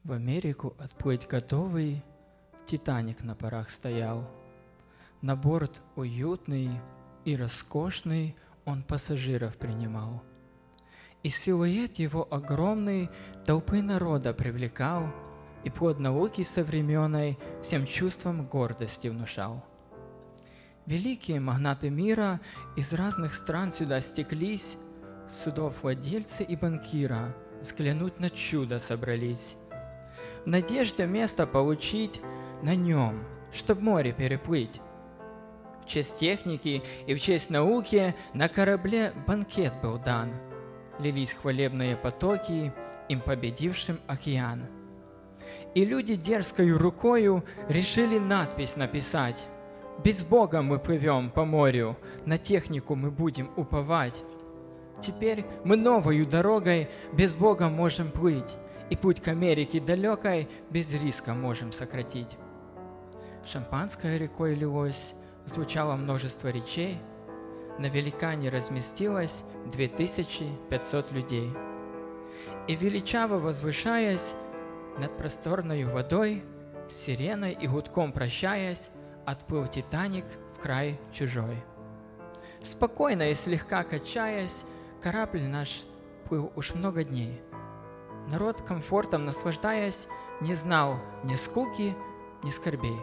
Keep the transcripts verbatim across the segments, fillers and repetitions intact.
В Америку отплыть готовый Титаник на парах стоял. На борт уютный и роскошный он пассажиров принимал. И силуэт его огромный толпы народа привлекал, и плод науки современной всем чувством гордости внушал. Великие магнаты мира из разных стран сюда стеклись, судов владельцы и банкира взглянуть на чудо собрались. В надежде место получить на нем, чтоб море переплыть. В честь техники и в честь науки на корабле банкет был дан. Лились хвалебные потоки, им победившим океан. И люди дерзкою рукою решили надпись написать: «Без Бога мы плывем по морю, на технику мы будем уповать. Теперь мы новою дорогой без Бога можем плыть, и путь к Америке далекой без риска можем сократить». Шампанское рекой лилось, звучало множество речей, на великане разместилось две тысячи пятьсот людей. И величаво возвышаясь над просторною водой, с сиреной и гудком прощаясь, отплыл Титаник в край чужой. Спокойно и слегка качаясь, корабль наш плыл уж много дней. Народ, комфортом наслаждаясь, не знал ни скуки, ни скорбей.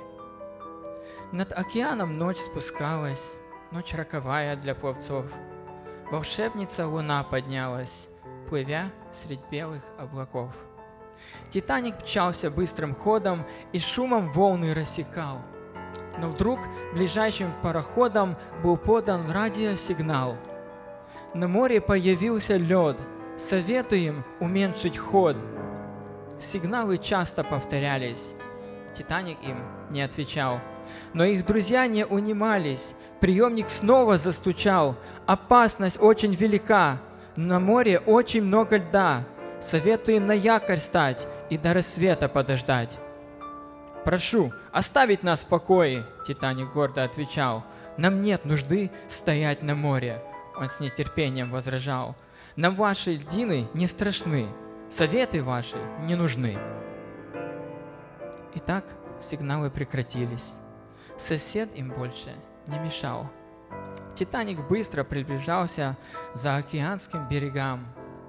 Над океаном ночь спускалась, ночь роковая для пловцов. Волшебница луна поднялась, плывя средь белых облаков. Титаник мчался быстрым ходом и шумом волны рассекал. Но вдруг ближайшим пароходом был подан радиосигнал. На море появился лед, советуем уменьшить ход. Сигналы часто повторялись, Титаник им не отвечал. Но их друзья не унимались, приемник снова застучал. Опасность очень велика, на море очень много льда. Советуем на якорь стать и до рассвета подождать. «Прошу, оставить нас в покое», — Титаник гордо отвечал. «Нам нет нужды стоять на море», — он с нетерпением возражал. «Нам ваши льдины не страшны, советы ваши не нужны». Итак, сигналы прекратились. Сосед им больше не мешал. Титаник быстро приближался за океанским берегам.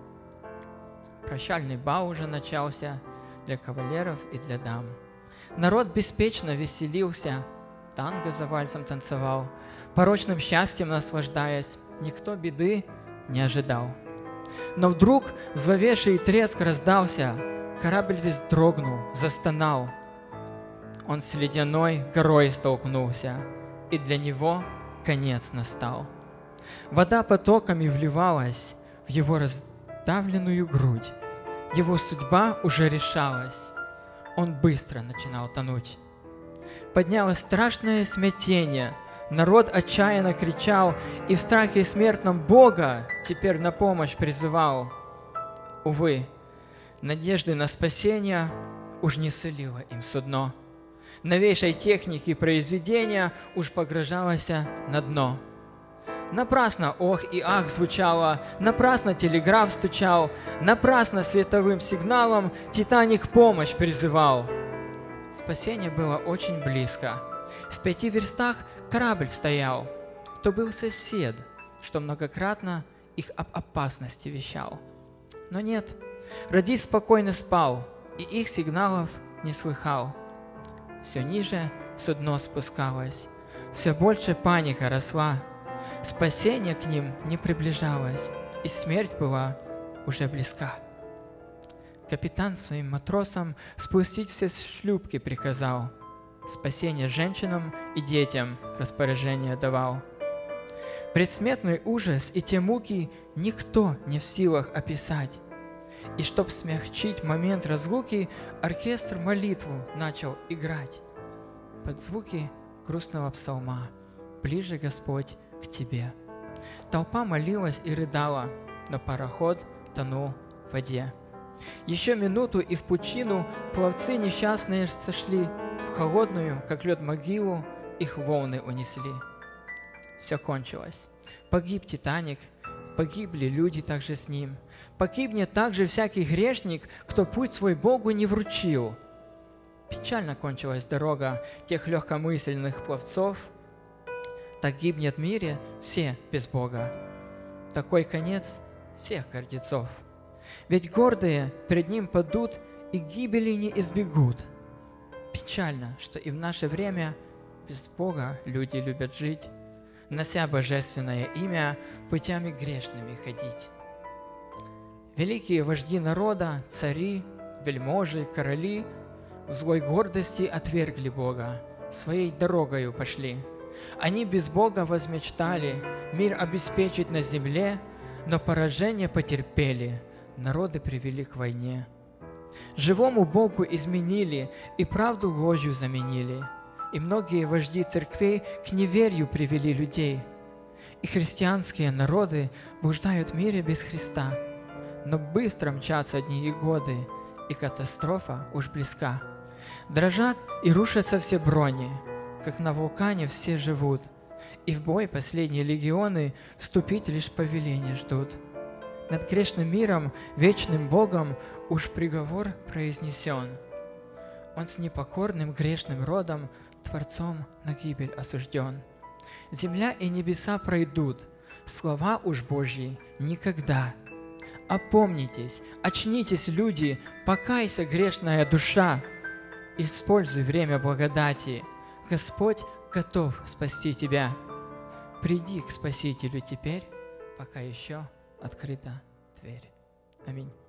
Прощальный бал уже начался для кавалеров и для дам. Народ беспечно веселился, танго за вальсом танцевал, порочным счастьем наслаждаясь, никто беды не ожидал. Но вдруг зловещий треск раздался, корабль весь дрогнул, застонал. Он с ледяной горой столкнулся, и для него конец настал. Вода потоками вливалась в его раздавленную грудь. Его судьба уже решалась. Он быстро начинал тонуть. Поднялось страшное смятение. Народ отчаянно кричал и в страхе смертном Бога теперь на помощь призывал. Увы, надежды на спасение уж не сулило им судно. Новейшей техники произведения уж погружалось на дно. Напрасно ох и ах звучало, напрасно телеграф стучал, напрасно световым сигналом Титаник помощь призывал. Спасение было очень близко. В пяти верстах корабль стоял. То был сосед, что многократно их об опасности вещал. Но нет, Радис спокойно спал, и их сигналов не слыхал. Все ниже судно спускалось, все больше паника росла. Спасение к ним не приближалось, и смерть была уже близка. Капитан своим матросам спустить все шлюпки приказал. Спасение женщинам и детям распоряжение давал. Предсмертный ужас и те муки никто не в силах описать. И чтоб смягчить момент разлуки, оркестр молитву начал играть. Под звуки грустного псалма «Ближе, Господь, к Тебе». Толпа молилась и рыдала, но пароход тонул в воде. Еще минуту, и в пучину пловцы несчастные сошли, в холодную, как лед, могилу их волны унесли. Все кончилось. Погиб Титаник, погибли люди также с ним. Погибнет также всякий грешник, кто путь свой Богу не вручил. Печально кончилась дорога тех легкомысленных пловцов. Так гибнет в мире все без Бога. Такой конец всех гордецов. Ведь гордые пред Ним падут и гибели не избегут. Печально, что и в наше время без Бога люди любят жить, нося божественное имя, путями грешными ходить. Великие вожди народа, цари, вельможи, короли в злой гордости отвергли Бога, своей дорогою пошли. Они без Бога возмечтали мир обеспечить на земле, но поражение потерпели, народы привели к войне. Живому Богу изменили и правду ложью заменили, и многие вожди церквей к неверию привели людей. И христианские народы блуждают в мире без Христа, но быстро мчатся дни и годы, и катастрофа уж близка. Дрожат и рушатся все брони, как на вулкане все живут, и в бой последние легионы вступить лишь повеление ждут. Над грешным миром, вечным Богом уж приговор произнесен. Он с непокорным грешным родом, Творцом на гибель осужден. Земля и небеса пройдут, слова уж Божьи никогда. Опомнитесь, очнитесь, люди, покайся, грешная душа. Используй время благодати, Господь готов спасти тебя. Приди к Спасителю теперь, пока еще открыта дверь. Аминь.